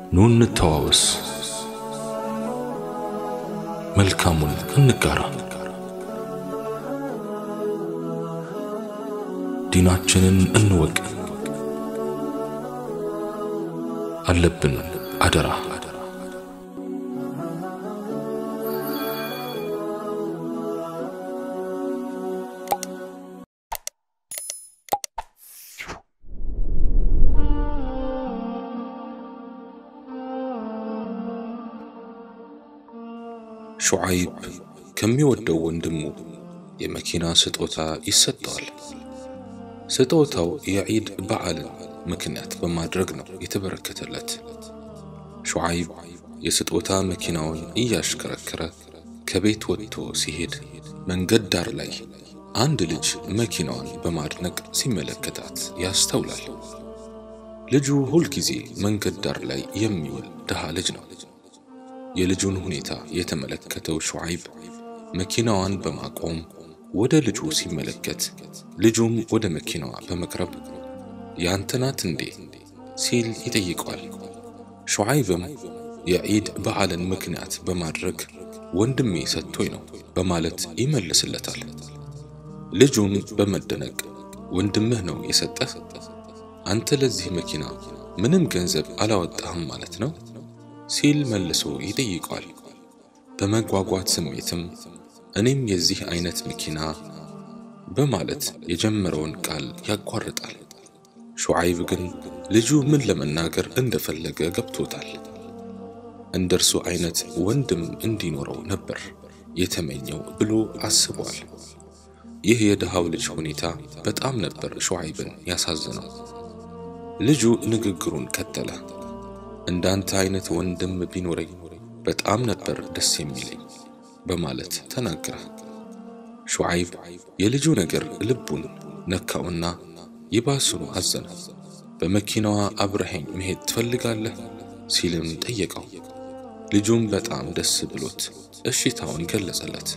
ኑ እንተዋወስ መልካሙን እንጋራ ዲናችንን እንወቅ አለብን አደራ ሹዓይብ ከሚወደው ወንድሙ የመኪና ስጦታ ይሰጠዋል። ስጦታው የዒድ በዓልን ምክንያት በማድረግ ነው የተበረከተለት። ሹዓይብ የስጦታ መኪናውን እያሽከረከረ ከቤት ወጥቶ ሲሄድ መንገድ ዳር ላይ አንድ ልጅ መኪናዋን በማድነቅ ሲመለከታት ያስተውላል። ልጁ ሁል ጊዜ መንገድ ዳር ላይ የሚውል ድሃ ልጅ ነው። የልጁን ሁኔታ የተመለከተው ሹዓይብ መኪናዋን በማቆም ወደ ልጁ ሲመለከት ልጁም ወደ መኪናዋ በመቅረብ ያንተ ናት እንዴ ሲል ይጠይቀዋል። ሹዓይብም የዒድ በዓልን ምክንያት በማድረግ ወንድሜ ሰጥቶኝ ነው በማለት ይመልስለታል። ልጁም በመደነቅ ወንድምህ ነው የሰጠህ? አንተ ለዚህ መኪና ምንም ገንዘብ አላወጣህም ማለት ነው ሲል መልሶ ይጠይቀዋል። በመጓጓት ስሜትም እኔም የዚህ አይነት መኪና በማለት የጀመረውን ቃል ያቋርጣል። ሹዓይብ ግን ልጁ ምን ለመናገር እንደፈለገ ገብቶታል። እንደርሱ አይነት ወንድም እንዲኖረው ነበር የተመኘው ብሎ አስቧል። ይህ የድሃው ልጅ ሁኔታ በጣም ነበር ሹዓይብን ያሳዘነው። ልጁ ንግግሩን ቀጠለ። እንዳንተ አይነት ወንድም ቢኖረኝ በጣም ነበር ደስ የሚለኝ በማለት ተናገረ። ሹዓይብ የልጁ ነገር ልቡን ነካውና ይባስኑ አዘነ። በመኪናዋ አብረኸኝ መሄድ ትፈልጋለህ ሲልም ጠየቀው። ልጁም በጣም ደስ ብሎት እሺታውን ገለጸለት።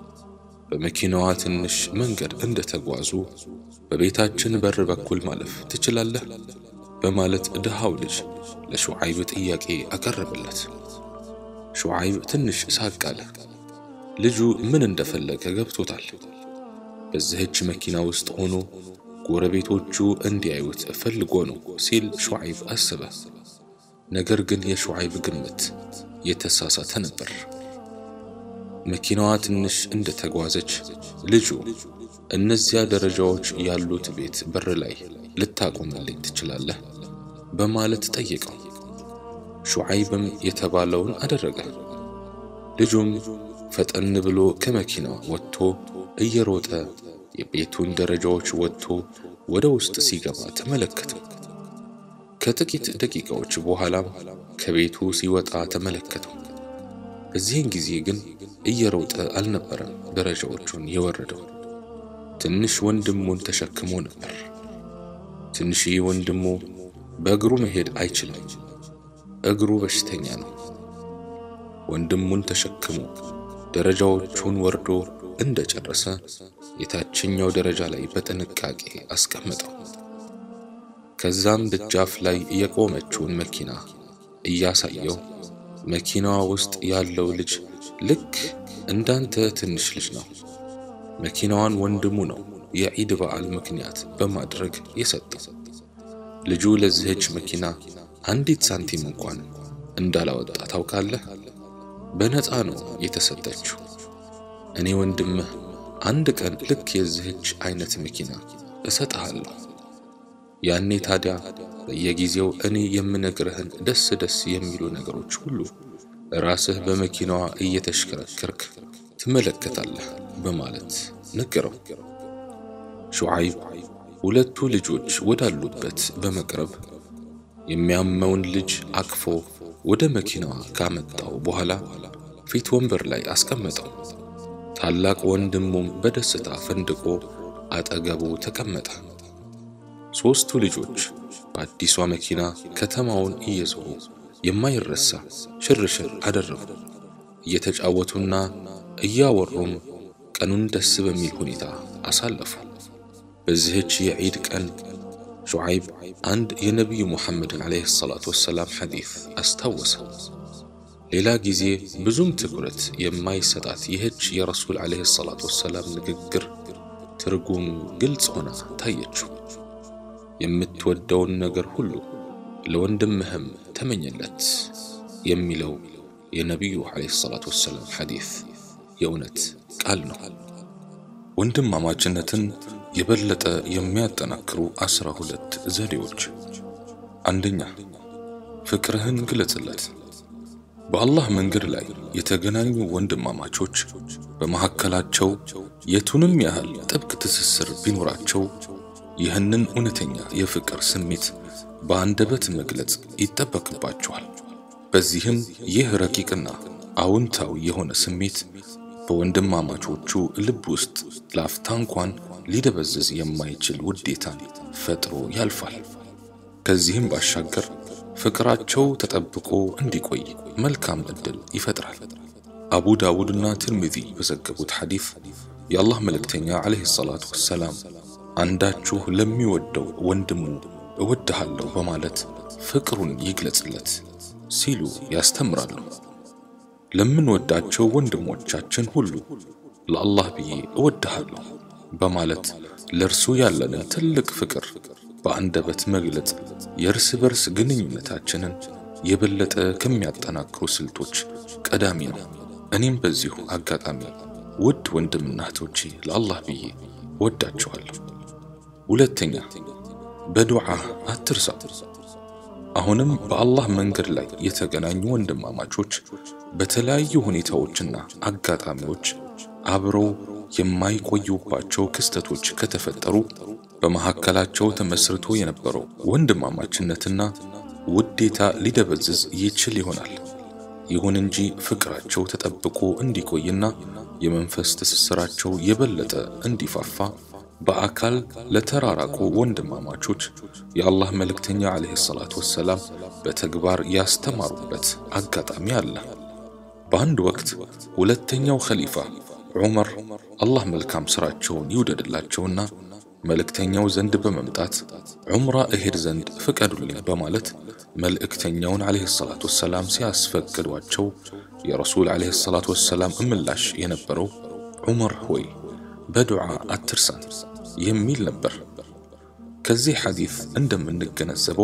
በመኪናዋ ትንሽ መንገድ እንደተጓዙ በቤታችን በር በኩል ማለፍ ትችላለህ በማለት ድሃው ልጅ ለሹዓይብ ጥያቄ አቀረበለት። ሹዓይብ ትንሽ ሳቅ አለ። ልጁ ምን እንደፈለገ ገብቶታል። በዚህች መኪና ውስጥ ሆኖ ጎረቤቶቹ እንዲያዩት ፈልጎ ነው ሲል ሹዓይብ አሰበ። ነገር ግን የሹዓይብ ግምት የተሳሳተ ነበር። መኪናዋ ትንሽ እንደተጓዘች ልጁ እነዚያ ደረጃዎች ያሉት ቤት በር ላይ ልታቆምልኝ ትችላለህ በማለት ጠየቀው። ሹዓይብም የተባለውን አደረገ። ልጁም ፈጠን ብሎ ከመኪናው ወጥቶ እየሮጠ የቤቱን ደረጃዎች ወጥቶ ወደ ውስጥ ሲገባ ተመለከተው። ከጥቂት ደቂቃዎች በኋላም ከቤቱ ሲወጣ ተመለከተው። በዚህን ጊዜ ግን እየሮጠ አልነበረም ደረጃዎቹን የወረደው። ትንሽ ወንድሙን ተሸክሞ ነበር። ትንሽዬ ወንድሙ በእግሩ መሄድ አይችልም። እግሩ በሽተኛ ነው። ወንድሙን ተሸክሞ ደረጃዎቹን ወርዶ እንደጨረሰ የታችኛው ደረጃ ላይ በጥንቃቄ አስቀመጠው። ከዛም ደጃፍ ላይ የቆመችውን መኪና እያሳየው መኪናዋ ውስጥ ያለው ልጅ ልክ እንዳንተ ትንሽ ልጅ ነው። መኪናዋን ወንድሙ ነው የዒድ በዓል ምክንያት በማድረግ የሰጠው። ልጁ ለዚህች መኪና አንዲት ሳንቲም እንኳን እንዳላወጣ ታውቃለህ? በነፃ ነው የተሰጠችው። እኔ ወንድምህ አንድ ቀን ልክ የዚህች አይነት መኪና እሰጥሃለሁ። ያኔ ታዲያ በየጊዜው እኔ የምነግርህን ደስ ደስ የሚሉ ነገሮች ሁሉ ራስህ በመኪናዋ እየተሽከረከርክ ትመለከታለህ በማለት ነገረው። ሹዓይብ ሁለቱ ልጆች ወዳሉበት በመቅረብ የሚያመውን ልጅ አቅፎ ወደ መኪናዋ ካመጣው በኋላ ፊት ወንበር ላይ አስቀመጠው። ታላቅ ወንድሙም በደስታ ፈንድቆ አጠገቡ ተቀመጠ። ሶስቱ ልጆች በአዲሷ መኪና ከተማውን እየዞሩ የማይረሳ ሽርሽር አደረጉ። እየተጫወቱና እያወሩም ቀኑን ደስ በሚል ሁኔታ አሳለፉ። በዚህች የዒድ ቀን ሹዓይብ አንድ የነቢዩ ሙሐመድን ዓለይሂ ሰላቱ ወሰላም ሐዲስ አስታወሰ። ሌላ ጊዜ ብዙም ትኩረት የማይሰጣት ይህች የረሱል ዓለይሂ ሰላቱ ወሰላም ንግግር ትርጉም ግልጽ ሆና ታየችው። የምትወደውን ነገር ሁሉ ለወንድምህም ተመኝለት የሚለው የነቢዩ ዓለይሂ ሰላቱ ወሰላም ሐዲስ የእውነት ቃል ነው። ወንድማማችነትን የበለጠ የሚያጠናክሩ 12 ዘዴዎች። አንደኛ፣ ፍቅርህን ግለጽለት። በአላህ መንገድ ላይ የተገናኙ ወንድማማቾች በመካከላቸው የቱንም ያህል ጥብቅ ትስስር ቢኖራቸው ይህንን እውነተኛ የፍቅር ስሜት በአንደበት መግለጽ ይጠበቅባቸዋል። በዚህም ይህ ረቂቅና አዎንታዊ የሆነ ስሜት በወንድማማቾቹ ልብ ውስጥ ላፍታ እንኳን ሊደበዝዝ የማይችል ውዴታን ፈጥሮ ያልፋል። ከዚህም ባሻገር ፍቅራቸው ተጠብቆ እንዲቆይ መልካም ዕድል ይፈጥራል። አቡ ዳውድና ትርሚዚ በዘገቡት ሐዲስ የአላህ መልእክተኛ ዓለይሂ ሰላቱ ወሰላም አንዳችሁ ለሚወደው ወንድሙ እወድሃለሁ በማለት ፍቅሩን ይግለጽለት ሲሉ ያስተምራሉ። ለምንወዳቸው ወንድሞቻችን ሁሉ ለአላህ ብዬ እወድሃለሁ በማለት ለእርሱ ያለንን ትልቅ ፍቅር በአንደበት መግለጽ የእርስ በርስ ግንኙነታችንን የበለጠ ከሚያጠናክሩ ስልቶች ቀዳሚ ነው። እኔም በዚሁ አጋጣሚ ውድ ወንድምና እህቶቼ ለአላህ ብዬ እወዳችኋለሁ። ሁለተኛ፣ በዱዓ አትርሳ። አሁንም በአላህ መንገድ ላይ የተገናኙ ወንድማማቾች በተለያዩ ሁኔታዎችና አጋጣሚዎች አብረው የማይቆዩባቸው ክስተቶች ከተፈጠሩ በመካከላቸው ተመስርቶ የነበረው ወንድማማችነትና ውዴታ ሊደበዝዝ ይችል ይሆናል። ይሁን እንጂ ፍቅራቸው ተጠብቆ እንዲቆይና የመንፈስ ትስስራቸው የበለጠ እንዲፋፋ በአካል ለተራራቁ ወንድማማቾች የአላህ መልእክተኛ ዓለይሂ ሰላቱ ወሰላም በተግባር ያስተማሩበት አጋጣሚ አለ። በአንድ ወቅት ሁለተኛው ኸሊፋ ዑመር አላህ መልካም ስራቸውን ይውደድላቸውና መልእክተኛው ዘንድ በመምጣት ዑምራ እሄድ ዘንድ ፍቀዱልኝ በማለት መልእክተኛውን ዓለይሂ ሰላቱ ወሰላም ሲያስፈቅዷቸው የረሱል ዓለይሂ ሰላቱ ወሰላም ምላሽ የነበረው ዑመር ሆይ በዱዓ አትርሳን የሚል ነበር። ከዚህ ሐዲስ እንደምንገነዘበው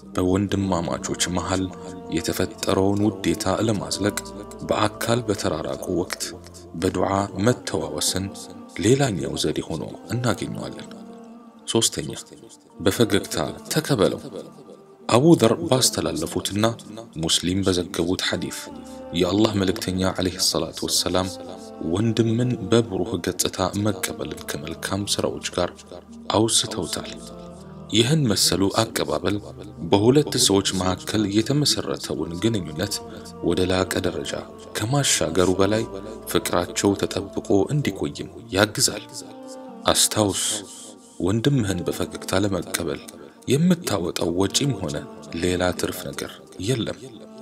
በወንድማማቾች መሃል የተፈጠረውን ውዴታ ለማዝለቅ በአካል በተራራቁ ወቅት በዱዓ መተዋወስን ሌላኛው ዘዴ ሆኖ እናገኘዋለን። ሶስተኛ፣ በፈገግታ ተቀበለው። አቡ ዘር ባስተላለፉትና ሙስሊም በዘገቡት ሐዲስ የአላህ መልእክተኛ ዓለይሂ ሰላቱ ወሰላም ወንድምን በብሩህ ገጽታ መቀበልን ከመልካም ስራዎች ጋር አውስተውታል። ይህን መሰሉ አቀባበል በሁለት ሰዎች መካከል የተመሰረተውን ግንኙነት ወደ ላቀ ደረጃ ከማሻገሩ በላይ ፍቅራቸው ተጠብቆ እንዲቆይም ያግዛል። አስታውስ፣ ወንድምህን በፈገግታ ለመቀበል የምታወጣው ወጪም ሆነ ሌላ ትርፍ ነገር የለም።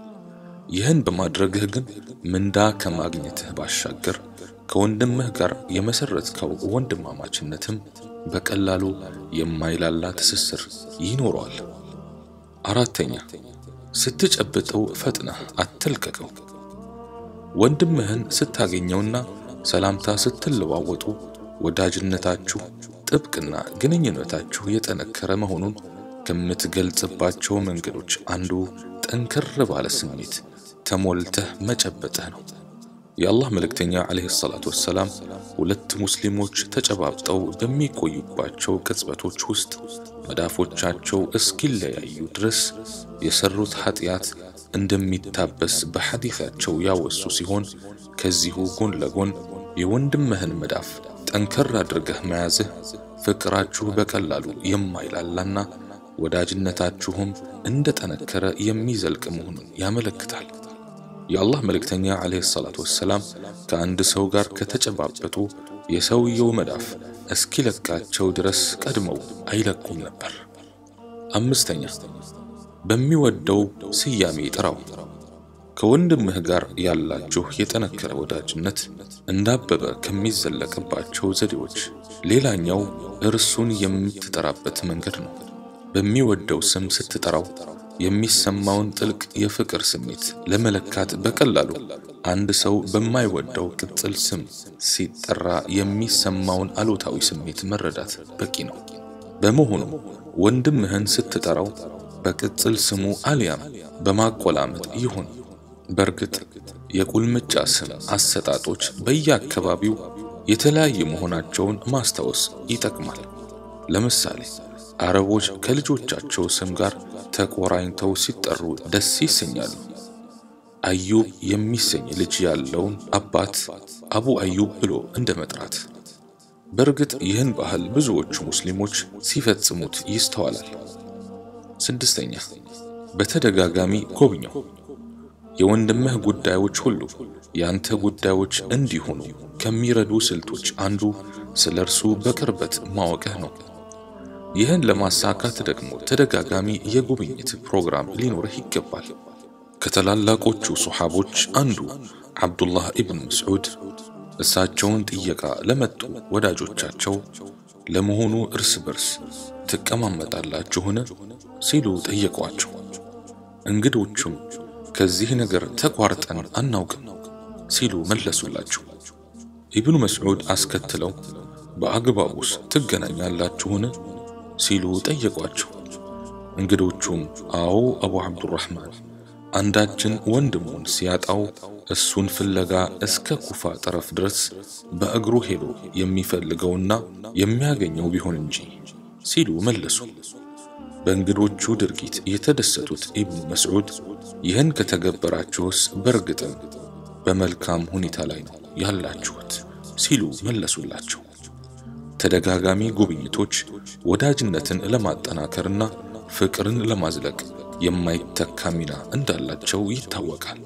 ይህን በማድረግህ ግን ምንዳ ከማግኘትህ ባሻገር ከወንድምህ ጋር የመሰረትከው ወንድማማችነትም በቀላሉ የማይላላ ትስስር ይኖረዋል። አራተኛ፣ ስትጨብጠው ፈጥነህ አትልቀቀው። ወንድምህን ስታገኘውና ሰላምታ ስትለዋወጡ ወዳጅነታችሁ ጥብቅና ግንኙነታችሁ የጠነከረ መሆኑን ከምትገልጽባቸው መንገዶች አንዱ ጠንከር ባለ ስሜት ተሞልተህ መጨበጥህ ነው። የአላህ መልእክተኛ ዓለይሂ ሰላቱ ወሰላም ሁለት ሙስሊሞች ተጨባብጠው በሚቆዩባቸው ቅጽበቶች ውስጥ መዳፎቻቸው እስኪለያዩ ድረስ የሰሩት ኃጢአት እንደሚታበስ በሐዲሳቸው ያወሱ ሲሆን ከዚሁ ጎን ለጎን የወንድምህን መዳፍ ጠንከር አድርገህ መያዝህ ፍቅራችሁ በቀላሉ የማይላላና ወዳጅነታችሁም እንደጠነከረ የሚዘልቅ መሆኑን ያመለክታል። የአላህ መልእክተኛ ዓለይሂ ሰላቱ ወሰላም ከአንድ ሰው ጋር ከተጨባበጡ የሰውየው መዳፍ እስኪለቃቸው ድረስ ቀድመው አይለቁም ነበር። አምስተኛ፣ በሚወደው ስያሜ ጥራው። ከወንድምህ ጋር ያላችሁ የጠነከረ ወዳጅነት እንዳበበ ከሚዘለቅባቸው ዘዴዎች ሌላኛው እርሱን የምትጠራበት መንገድ ነው። በሚወደው ስም ስትጠራው የሚሰማውን ጥልቅ የፍቅር ስሜት ለመለካት በቀላሉ አንድ ሰው በማይወደው ቅጽል ስም ሲጠራ የሚሰማውን አሉታዊ ስሜት መረዳት በቂ ነው። በመሆኑም ወንድምህን ስትጠራው በቅጽል ስሙ አልያም በማቆላመጥ ይሁን። በእርግጥ የቁልምጫ ስም አሰጣጦች በየአካባቢው የተለያዩ መሆናቸውን ማስታወስ ይጠቅማል። ለምሳሌ አረቦች ከልጆቻቸው ስም ጋር ተቆራኝተው ሲጠሩ ደስ ይሰኛሉ። አዩብ የሚሰኝ ልጅ ያለውን አባት አቡ አዩብ ብሎ እንደመጥራት። በእርግጥ ይህን ባህል ብዙዎቹ ሙስሊሞች ሲፈጽሙት ይስተዋላል። ስድስተኛ በተደጋጋሚ ጎብኘው። የወንድምህ ጉዳዮች ሁሉ ያንተ ጉዳዮች እንዲሆኑ ከሚረዱ ስልቶች አንዱ ስለርሱ በቅርበት ማወቅህ ነው። ይህን ለማሳካት ደግሞ ተደጋጋሚ የጉብኝት ፕሮግራም ሊኖርህ ይገባል። ከተላላቆቹ ሱሐቦች አንዱ አብዱላህ ኢብን መስዑድ እሳቸውን ጥየቃ ለመጡ ወዳጆቻቸው ለመሆኑ እርስ በርስ ትቀማመጣላችሁን ሲሉ ጠየቋቸው። እንግዶቹም ከዚህ ነገር ተቋርጠን አናውቅም ሲሉ መለሱላቸው። ኢብኑ መስዑድ አስከትለው በአግባቡስ ትገናኛላችሁን ሲሉ ጠየቋቸው። እንግዶቹም አዎ አቡ አብዱራህማን፣ አንዳችን ወንድሙን ሲያጣው እሱን ፍለጋ እስከ ኩፋ ጠረፍ ድረስ በእግሩ ሄዶ የሚፈልገውና የሚያገኘው ቢሆን እንጂ ሲሉ መለሱ። በእንግዶቹ ድርጊት የተደሰቱት ኢብኑ መስዑድ ይህን ከተገበራችሁስ በእርግጥም በመልካም ሁኔታ ላይ ነው ያላችሁት ሲሉ መለሱላቸው። ተደጋጋሚ ጉብኝቶች ወዳጅነትን ለማጠናከርና ፍቅርን ለማዝለቅ የማይተካ ሚና እንዳላቸው ይታወቃል።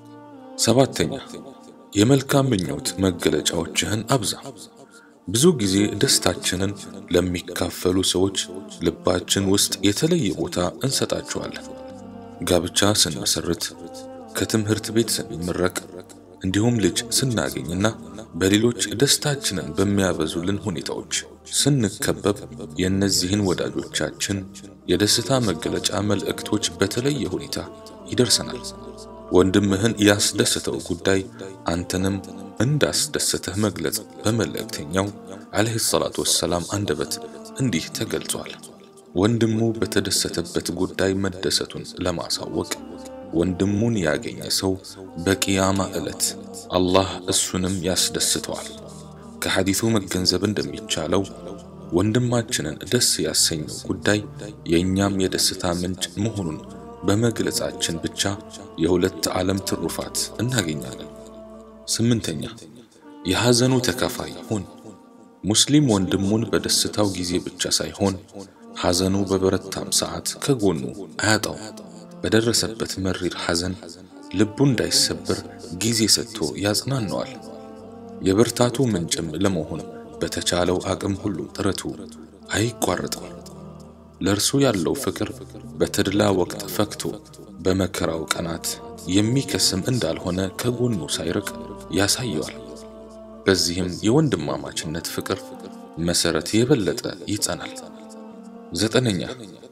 ሰባተኛ የመልካም ምኞት መገለጫዎችህን አብዛ። ብዙ ጊዜ ደስታችንን ለሚካፈሉ ሰዎች ልባችን ውስጥ የተለየ ቦታ እንሰጣቸዋለን። ጋብቻ ስንመሰርት፣ ከትምህርት ቤት ስንመረቅ፣ እንዲሁም ልጅ ስናገኝና በሌሎች ደስታችንን በሚያበዙልን ሁኔታዎች ስንከበብ የእነዚህን ወዳጆቻችን የደስታ መገለጫ መልእክቶች በተለየ ሁኔታ ይደርሰናል። ወንድምህን ያስደሰተው ጉዳይ አንተንም እንዳስደሰተህ መግለጽ በመልእክተኛው አለይሂ ሰላቱ ወሰላም አንደበት እንዲህ ተገልጿል። ወንድሙ በተደሰተበት ጉዳይ መደሰቱን ለማሳወቅ ወንድሙን ያገኘ ሰው በቂያማ ዕለት አላህ እሱንም ያስደስተዋል። ከሐዲሱ መገንዘብ እንደሚቻለው ወንድማችንን ደስ ያሰኘው ጉዳይ የእኛም የደስታ ምንጭ መሆኑን በመግለጻችን ብቻ የሁለት ዓለም ትሩፋት እናገኛለን። ስምንተኛ የሐዘኑ ተካፋይ ሁን። ሙስሊም ወንድሙን በደስታው ጊዜ ብቻ ሳይሆን ሐዘኑ በበረታም ሰዓት ከጎኑ አያጣው። በደረሰበት መሪር ሐዘን ልቡ እንዳይሰበር ጊዜ ሰጥቶ ያጽናናዋል። የብርታቱ ምንጭም ለመሆን በተቻለው አቅም ሁሉ ጥረቱ አይቋረጥም። ለእርሱ ያለው ፍቅር በተድላ ወቅት ፈክቶ በመከራው ቀናት የሚከስም እንዳልሆነ ከጎኑ ሳይርቅ ያሳየዋል። በዚህም የወንድማማችነት ፍቅር መሰረት የበለጠ ይጸናል። ዘጠነኛ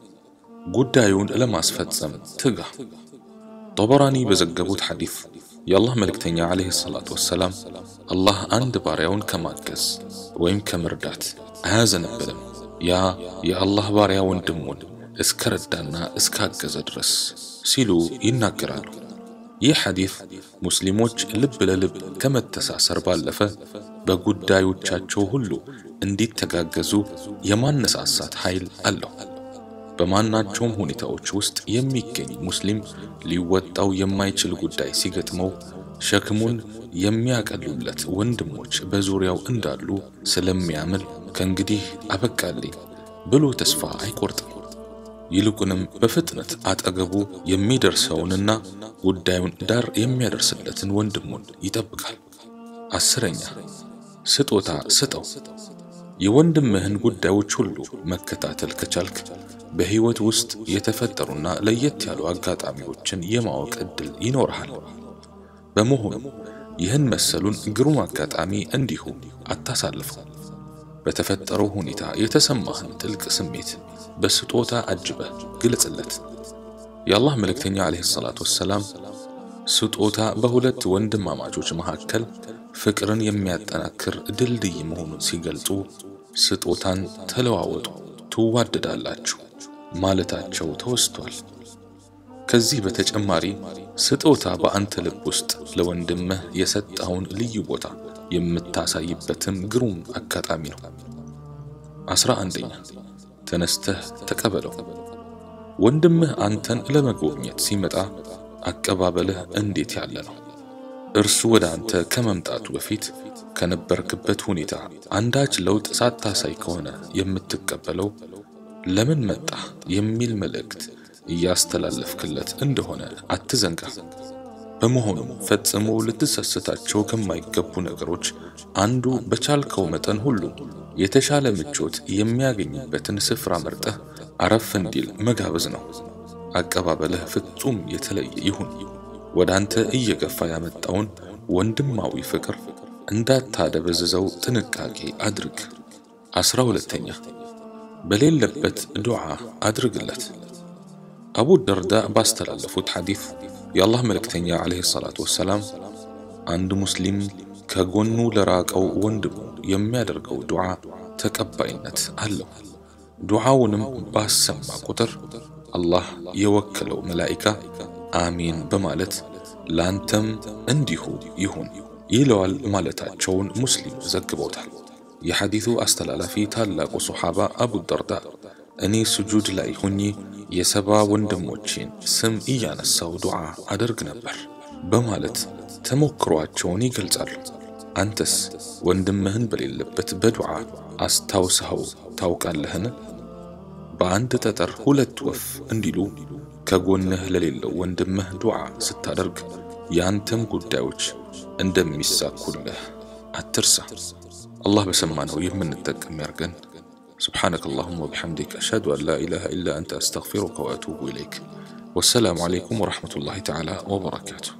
ጉዳዩን ለማስፈጸም ትጋ። ጠበራኒ በዘገቡት ሐዲስ የአላህ መልእክተኛ አለይሂ ሰላቱ ወሰላም አላህ አንድ ባሪያውን ከማገዝ ወይም ከመርዳት አያዘነበልም ያ የአላህ ባሪያ ወንድሙን እስከረዳና እስካገዘ ድረስ ሲሉ ይናገራሉ። ይህ ሐዲስ ሙስሊሞች ልብ ለልብ ከመተሳሰር ባለፈ በጉዳዮቻቸው ሁሉ እንዲተጋገዙ የማነሳሳት ኃይል አለው። በማናቸውም ሁኔታዎች ውስጥ የሚገኝ ሙስሊም ሊወጣው የማይችል ጉዳይ ሲገጥመው ሸክሙን የሚያቀሉለት ወንድሞች በዙሪያው እንዳሉ ስለሚያምን ከእንግዲህ አበቃልኝ ብሎ ተስፋ አይቆርጥም። ይልቁንም በፍጥነት አጠገቡ የሚደርሰውንና ጉዳዩን ዳር የሚያደርስለትን ወንድሙን ይጠብቃል። አስረኛ ስጦታ ስጠው። የወንድምህን ጉዳዮች ሁሉ መከታተል ከቻልክ በህይወት ውስጥ የተፈጠሩና ለየት ያሉ አጋጣሚዎችን የማወቅ እድል ይኖርሃል። በመሆኑም ይህን መሰሉን ግሩም አጋጣሚ እንዲሁ አታሳልፈው። በተፈጠረው ሁኔታ የተሰማህን ጥልቅ ስሜት በስጦታ አጅበህ ግለጽለት። የአላህ መልእክተኛ አለይሂ ሰላቱ ወሰላም ስጦታ በሁለት ወንድማማቾች መካከል ፍቅርን የሚያጠናክር ድልድይ መሆኑን ሲገልጹ ስጦታን ተለዋወጡ ትዋደዳላችሁ ማለታቸው ተወስቷል። ከዚህ በተጨማሪ ስጦታ በአንተ ልብ ውስጥ ለወንድምህ የሰጠውን ልዩ ቦታ የምታሳይበትም ግሩም አጋጣሚ ነው። 11ኛ ተነስተህ ተቀበለው። ወንድምህ አንተን ለመጎብኘት ሲመጣ አቀባበልህ እንዴት ያለ ነው? እርሱ ወደ አንተ ከመምጣቱ በፊት ከነበርክበት ሁኔታ አንዳች ለውጥ ሳታሳይ ከሆነ የምትቀበለው ለምን መጣ የሚል መልእክት እያስተላለፍክለት እንደሆነ አትዘንጋ። በመሆኑም ፈጽሞ ልትሰስታቸው ከማይገቡ ነገሮች አንዱ በቻልከው መጠን ሁሉ የተሻለ ምቾት የሚያገኝበትን ስፍራ መርጠህ አረፍ እንዲል መጋበዝ ነው። አቀባበልህ ፍጹም የተለየ ይሁን። ወደ አንተ እየገፋ ያመጣውን ወንድማዊ ፍቅር እንዳታደበዝዘው ጥንቃቄ አድርግ። 12ኛ በሌለበት ዱዓ አድርግለት። አቡ ደርዳ ባስተላለፉት ሐዲስ የአላህ መልእክተኛ አለይሂ ሰላቱ ወሰላም አንድ ሙስሊም ከጎኑ ለራቀው ወንድሙ የሚያደርገው ዱዓ ተቀባይነት አለው። ዱዓውንም ባሰማ ቁጥር አላህ የወከለው መላእክት አሚን በማለት ላንተም እንዲሁ ይሁን ይለዋል ማለታቸውን ሙስሊም ዘግበውታል። የሐዲሱ አስተላላፊ ታላቁ ሱሐባ አቡ ደርዳ እኔ ስጁድ ላይ ሆኜ የሰባ ወንድሞቼን ስም እያነሳው ዱዓ አደርግ ነበር በማለት ተሞክሯቸውን ይገልጻሉ። አንተስ ወንድምህን በሌለበት በዱዓ አስታውሰው ታውቃለህን? በአንድ ጠጠር ሁለት ወፍ እንዲሉ ከጎንህ ለሌለው ወንድምህ ዱዓ ስታደርግ ያንተም ጉዳዮች እንደሚሳኩልህ አትርሳ። الله بسمانه يمن التقم يرقن. سبحانك اللهم وبحمدك أشهد أن لا إله إلا أنت أستغفرك وأتوب إليك. والسلام عليكم ورحمة الله تعالى وبركاته.